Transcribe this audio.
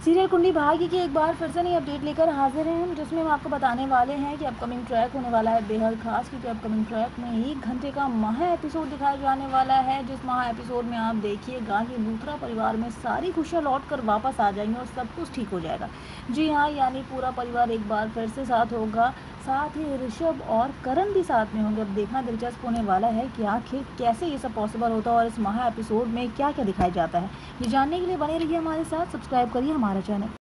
Serial Kundali Bhagya की एक बार फिर से नई अपडेट लेकर हाजिर हैं हम, जिसमें हम आपको बताने वाले हैं कि अपकमिंग ट्रैक होने वाला है बेहद खास, क्योंकि अपकमिंग ट्रैक में 1 घंटे का महा एपिसोड दिखाया जाने वाला है। जिस महा एपिसोड में आप देखिएगा कि लूथरा परिवार में सारी खुशियाँ लौट कर वापस आ जाएंगी और सब कुछ ठीक हो जाएगा। जी हाँ, यानी पूरा परिवार एक बार फिर से साथ होगा, साथ ही ऋषभ और करण भी साथ में होंगे। अब देखना दिलचस्प होने वाला है कि आखिर कैसे ये सब पॉसिबल होता है और इस महा एपिसोड में क्या क्या दिखाया जाता है। ये जानने के लिए बने रहिए हमारे साथ, सब्सक्राइब करिए हमारा चैनल।